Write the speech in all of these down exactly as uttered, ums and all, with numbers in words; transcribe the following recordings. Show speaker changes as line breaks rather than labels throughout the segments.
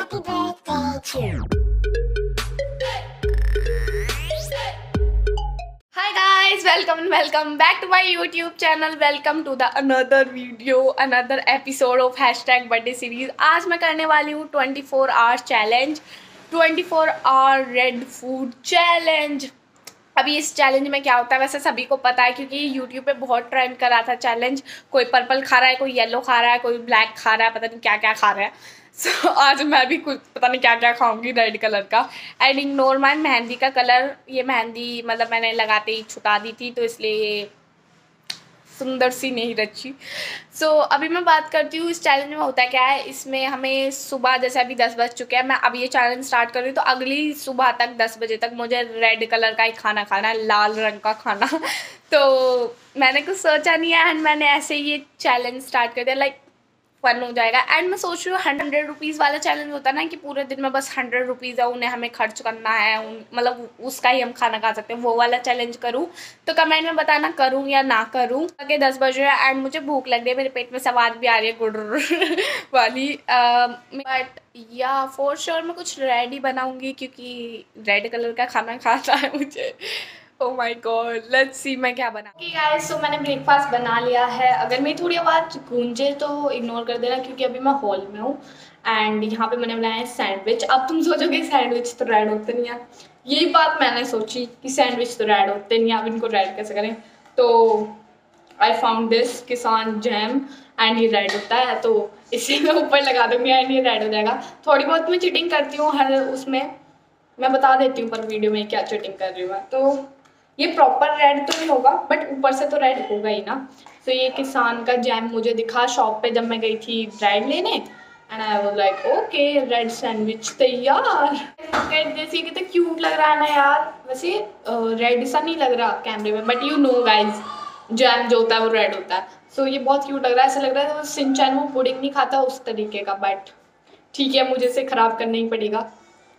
Happy birthday to you.
Hi guys, welcome and welcome back to my YouTube channel. Welcome to the another video, another episode of hashtag birthday series. आज मैं करने वाली हूँ twenty four hour challenge, twenty four hour red food challenge. अभी इस challenge में क्या होता है वैसे सभी को पता है, क्योंकि यूट्यूब पे बहुत ट्रेंड कर रहा था चैलेंज। कोई पर्पल खा रहा है, कोई येलो खा रहा है, कोई ब्लैक खा रहा है, पता नहीं क्या क्या खा रहा है। सो so, आज मैं भी कुछ पता नहीं क्या क्या खाऊंगी रेड कलर का। एंड इग्नोर माय मेहंदी का कलर। ये मेहंदी मतलब मैंने लगाते ही छुटा दी थी, तो इसलिए ये सुंदर सी नहीं रची। सो so, अभी मैं बात करती हूँ इस चैलेंज में होता क्या है। इसमें हमें सुबह, जैसे अभी दस बज चुके हैं, मैं अब ये चैलेंज स्टार्ट कर रही हूँ, तो अगली सुबह तक दस बजे तक मुझे रेड कलर का ही खाना खाना है, लाल रंग का खाना। तो मैंने कुछ सोचा नहीं है एंड मैंने ऐसे ही ये चैलेंज स्टार्ट कर दिया, लाइक फन हो जाएगा। एंड मैं सोच रही हूँ हंड्रेड रुपीज़ वाला चैलेंज होता है ना, कि पूरे दिन में बस हंड्रेड रुपीज़ है, उन्हें हमें खर्च करना है, उन मतलब उसका ही हम खाना खा सकते हैं, वो वाला चैलेंज करूँ। तो कमेंट में बताना करूँ या ना करूँ। आगे दस बज रहे हैं एंड मुझे भूख लग रही है, मेरे पेट में से आवाज़ भी आ रही है गुड़ वाली। बट या फॉर श्योर मैं कुछ रेड ही बनाऊँगी, क्योंकि रेड कलर का खाना खाता है मुझे। Oh my God, let's see मैं क्या बना। ओके गाइस, सो मैंने ब्रेकफास्ट बना लिया है। अगर मेरी थोड़ी आवाज़ गूंजे तो इग्नोर कर देना, क्योंकि अभी मैं हॉल में हूँ। एंड यहाँ पे मैंने बनाया है सैंडविच। अब तुम सोचोगे सैंडविच तो रेड होते नहीं है। यही बात मैंने सोची कि सैंडविच तो रेड होते नहीं, अब इनको रेड कैसे करें। तो I found this Kissan jam and ये रेड होता है, तो इसे मैं ऊपर लगा दूँगी एंड ये रेड हो जाएगा। थोड़ी बहुत मैं चीटिंग करती हूँ हर उसमें, मैं बता देती हूँ पर वीडियो में क्या चीटिंग कर रही हूँ मैं। तो ये प्रॉपर रेड तो नहीं होगा, बट ऊपर से तो रेड होगा ही ना। तो ये किसान का जैम मुझे दिखा शॉप पे जब मैं गई थी ब्रेड लेने, and I was like okay red sandwich तैयार। जैसे कितना क्यूट लग रहा है ना यार। वैसे रेड सा नहीं लग रहा कैमरे में, but you know guys jam जो होता है वो रेड होता है। सो so, ये बहुत क्यूट लग रहा है। ऐसा लग रहा है सिंचैन वो पुडिंग नहीं खाता उस तरीके का, बट ठीक है मुझे इसे खराब करना ही पड़ेगा।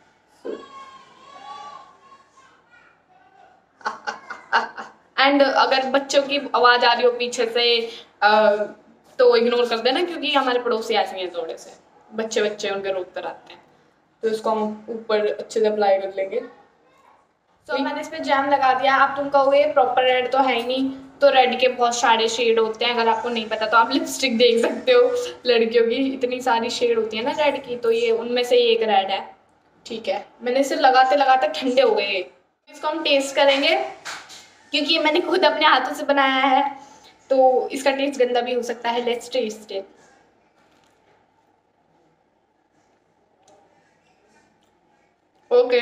एंड अगर बच्चों की आवाज़ आ रही हो पीछे से आ, तो इग्नोर कर देना, क्योंकि हमारे पड़ोसी ऐसे हैं थोड़े से बच्चे बच्चे उनके रोकते रहते हैं। तो इसको हम ऊपर अच्छे से अप्लाई कर लेंगे। तो so, मैंने इस पर जैम लगा दिया। आप तुम कहोगे प्रॉपर रेड तो है ही नहीं, तो रेड के बहुत सारे शेड होते हैं। अगर आपको नहीं पता तो आप लिपस्टिक देख सकते हो, लड़कियों की इतनी सारी शेड होती है ना रेड की, तो ये उनमें से एक रेड है। ठीक है, मैंने इसे लगाते लगाते ठंडे हो गए। इसको हम टेस्ट करेंगे, क्योंकि मैंने खुद अपने हाथों से बनाया है, तो इसका टेस्ट गंदा भी हो सकता है। Let's test it. ओके,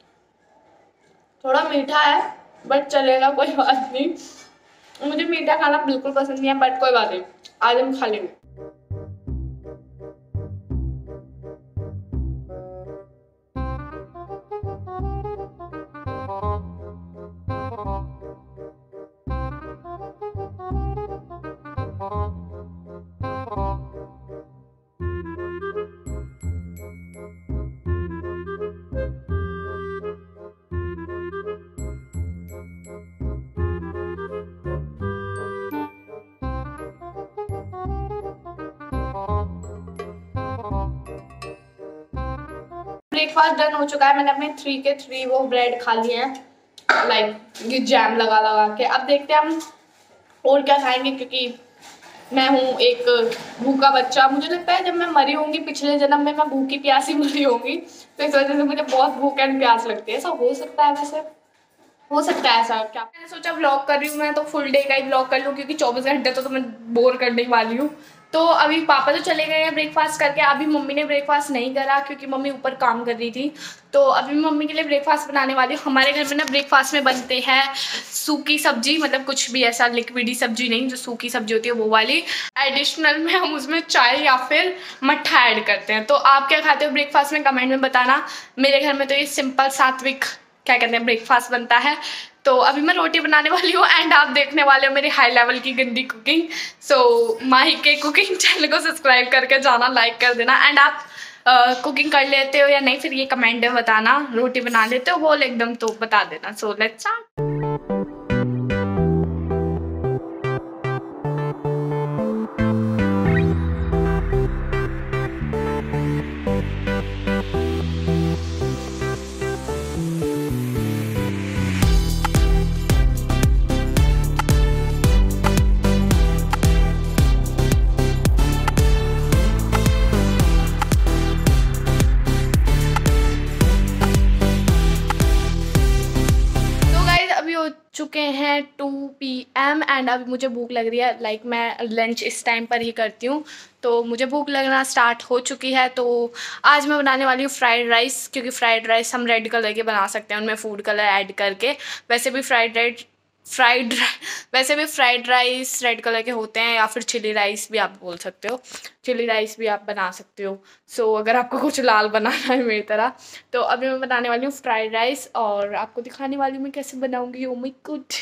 थोड़ा मीठा है बट चलेगा, कोई बात नहीं। मुझे मीठा खाना बिल्कुल पसंद नहीं है, बट कोई बात नहीं, आज हम खा लेंगे। ब्रेकफास्ट डन हो चुका है। मैंने अपने थ्री के थ्री वो ब्रेड खा लिए हैं, लाइक ये जैम लगा लगा के। अब देखते हैं हम और क्या खाएंगे, क्योंकि मैं हूँ एक भूखा बच्चा। मुझे लगता है जब मैं मरी होंगी पिछले जन्म में, मैं भूखी प्यासी मरी होंगी, तो इस वजह से मुझे बहुत भूख एंड प्यास लगती है। ऐसा हो सकता है, वैसे हो सकता है ऐसा। क्या मैंने सोचा व्लॉग कर रही हूँ मैं, तो फुल डे का ही व्लॉग कर लूँ, क्योंकि चौबीस घंटे तो, तो मैं बोर करने वाली हूँ। तो अभी पापा तो चले गए हैं ब्रेकफास्ट करके। अभी मम्मी ने ब्रेकफास्ट नहीं करा, क्योंकि मम्मी ऊपर काम कर रही थी। तो अभी मम्मी के लिए ब्रेकफास्ट बनाने वाली हूँ। हमारे घर में ना ब्रेकफास्ट में बनते हैं सूखी सब्जी, मतलब कुछ भी ऐसा लिक्विडी सब्जी नहीं, जो सूखी सब्जी होती है वो वाली। एडिशनल में हम उसमें चाय या फिर मट्ठा ऐड करते हैं। तो आप क्या खाते हो ब्रेकफास्ट में, कमेंट में बताना। मेरे घर में तो ये सिंपल सात्विक क्या कहते हैं ब्रेकफास्ट बनता है। तो अभी मैं रोटी बनाने वाली हूँ एंड आप देखने वाले हो मेरी हाई लेवल की गंदी कुकिंग। सो माही के कुकिंग चैनल को सब्सक्राइब करके जाना, लाइक कर देना। एंड आप कुकिंग कर लेते हो या नहीं, फिर ये कमेंट में बताना। रोटी बना लेते हो बोल एकदम, तो बता देना। So let's start. हैं टू पी एम एंड अभी मुझे भूख लग रही है। लाइक मैं लंच इस टाइम पर ही करती हूँ, तो मुझे भूख लगना स्टार्ट हो चुकी है। तो आज मैं बनाने वाली हूँ फ्राइड राइस, क्योंकि फ्राइड राइस हम रेड कलर के बना सकते हैं उनमें फूड कलर ऐड करके। वैसे भी फ्राइड राइस फ्राइड वैसे भी फ्राइड राइस रेड कलर के होते हैं, या फिर चिली राइस भी आप बोल सकते हो, चिली राइस भी आप बना सकते हो। सो so, अगर आपको कुछ लाल बनाना है मेरी तरह, तो अभी मैं बनाने वाली हूँ फ्राइड राइस और आपको दिखाने वाली हूँ मैं कैसे बनाऊँगी। Oh my God.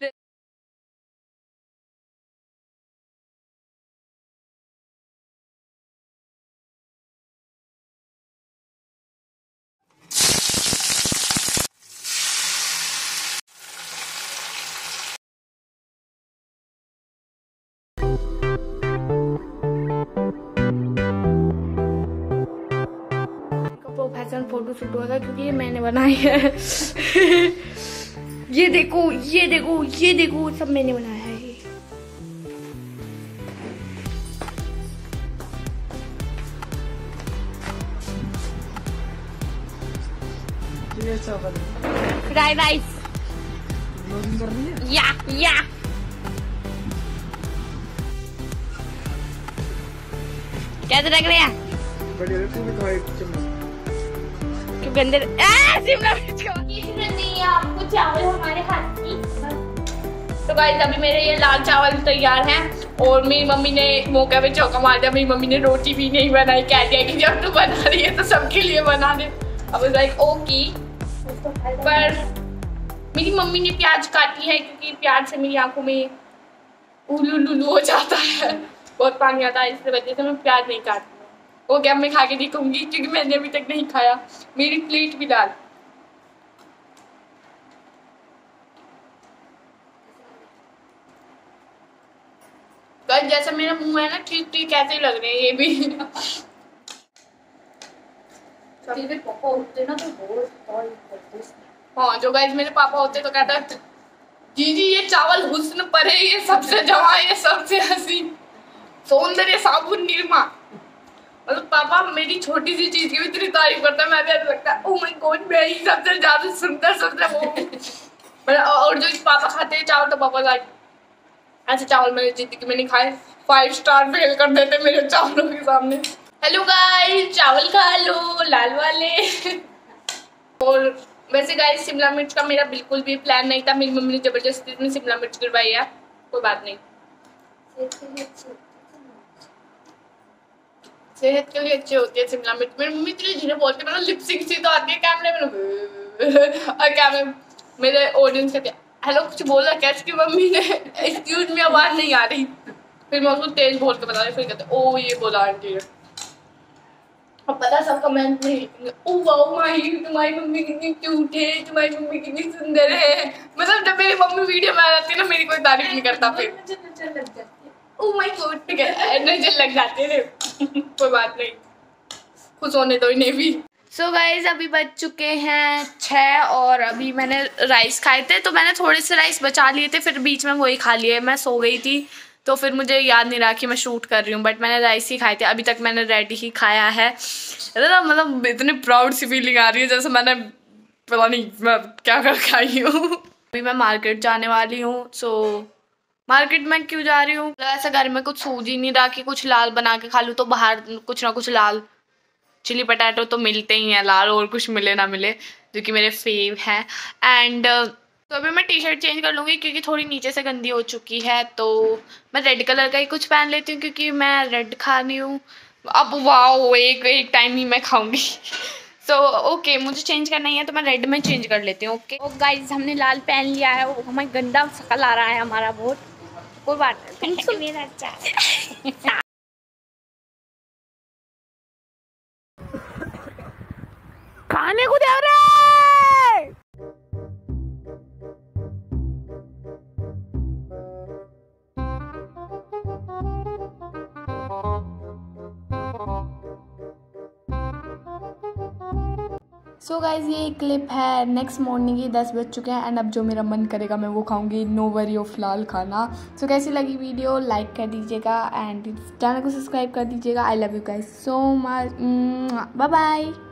Photo shoot हुआ था क्योंकि ये मैंने बनाई है। ये देखो ये देखो ये देखो सब मैंने बनाया है। ये फ्राइड राइस या या कैसे लग रहे हैं? गंदे शिमला मिर्च आपको चावल हमारे हाथ की। तो गाइस अभी मेरे ये लाल चावल तैयार हैं और मेरी मम्मी ने मौके पे चौका मार दिया। मेरी मम्मी ने रोटी भी नहीं बनाई, कह दिया कि जब तू बना रही है तो सबके लिए बना दे। अब लाइक ओके, पर मेरी मम्मी ने प्याज काटी है क्योंकि प्याज से मेरी आंखों में उलू लुलू हो जाता है, बहुत पानी आता है, इस वजह से मैं प्याज नहीं काटती। ओके अब मैं खा के दिखाऊंगी क्योंकि मैंने अभी तक नहीं खाया। मेरी प्लेट भी डाल। तो जैसा मेरा मुंह है ना, ठीक ठीक ऐसे लग रहे हैं ये भी। पापा होते ना तो हाँ, जो गाइस मेरे पापा होते तो कहता जी जी ये चावल हुस्न पर है, ये सबसे जवां, ये सबसे हसीन, सौंदर्य साबुन निरमा। मतलब पापा मेरी छोटी सी चीज की भी इतनी तारीफ करता है, मैं भी ऐसा लगता है ओह माय गॉड मैं ही सबसे ज्यादा सुंदर सबसे वो। और जो पापा खाते हैं चावल, तो पापा लाइक ऐसे चावल मैंने जिंदगी में नहीं खाए, फाइव स्टार फेल कर देते मेरे चावलों के सामने। हेलो गाइस, चावल खा लो लाल वाले। और वैसे गाइस शिमला मिर्च का मेरा बिल्कुल भी प्लान नहीं था, मेरी मम्मी ने जबरदस्ती में शिमला मिर्च गिरवाई है। कोई बात नहीं, सेहत के लिए अच्छी होती है शिमला मिर्च। मेरी मम्मी इतनी धीरे बोलती है, मतलब लिपसिंग सी तो आती है कैमरे में। और कैमरे मेरे ऑडियंस कहते हैं हेलो कुछ बोल रहा क्या इसकी मम्मी ने, एक्सक्यूज में आवाज नहीं आ रही। फिर मैं उसको तेज बोल के बता रही, फिर कहते ओ ये बोला आंटी ने। अब पता सब कमेंट में लिखेंगे ओ वाओ माही तुम्हारी मम्मी कितनी क्यूट है, तुम्हारी मम्मी कितनी सुंदर है। मतलब जब मेरी मम्मी वीडियो में आ जाती है ना, मेरी कोई तारीफ नहीं करता, फिर ओ माय गॉड नजर लग जाते हैं। कोई बात नहीं, खुश होने दो इन्हें भी। सो so गाइज अभी बज चुके हैं छः और अभी मैंने राइस खाए थे, तो मैंने थोड़े से राइस बचा लिए थे, फिर बीच में वही खा लिए। मैं सो गई थी तो फिर मुझे याद नहीं रहा कि मैं शूट कर रही हूँ, बट मैंने राइस ही खाए थे। अभी तक मैंने रेड ही खाया है। मतलब इतनी प्राउड सी फीलिंग आ रही है जैसे मैंने पता नहीं मैं क्या कर खाई हूँ। अभी मैं मार्केट जाने वाली हूँ। सो मार्केट में क्यों जा रही हूँ, ऐसा घर में कुछ सूझ ही नहीं रहा कि कुछ लाल बना के खा लूँ, तो बाहर कुछ ना कुछ लाल चिली पटाटो तो मिलते ही हैं लाल, और कुछ मिले ना मिले, जो कि मेरे फेव हैं। एंड तो अभी मैं टी शर्ट चेंज कर लूँगी क्योंकि थोड़ी नीचे से गंदी हो चुकी है, तो मैं रेड कलर का ही कुछ पहन लेती हूँ क्योंकि मैं रेड खानी हूँ। अब वाओ एक एक टाइम ही मैं खाऊंगी। सो so, ओके okay, मुझे चेंज करना ही है तो मैं रेड में चेंज कर लेती हूँ। Okay okay? गाइज हमने लाल पहन लिया है, हमारा गंदा शकल आ रहा है हमारा बहुत। कोई बात नहीं, मेरा अच्छा खाने को दे रहे। सो so गाइज ये एक क्लिप है नेक्स्ट मॉर्निंग की, दस बज चुके हैं एंड अब जो मेरा मन करेगा मैं वो खाऊंगी, नो वरी ऑफ लाल खाना। सो so, कैसी लगी वीडियो लाइक कर दीजिएगा एंड चैनल को सब्सक्राइब कर दीजिएगा। I love you guys so much, bye bye.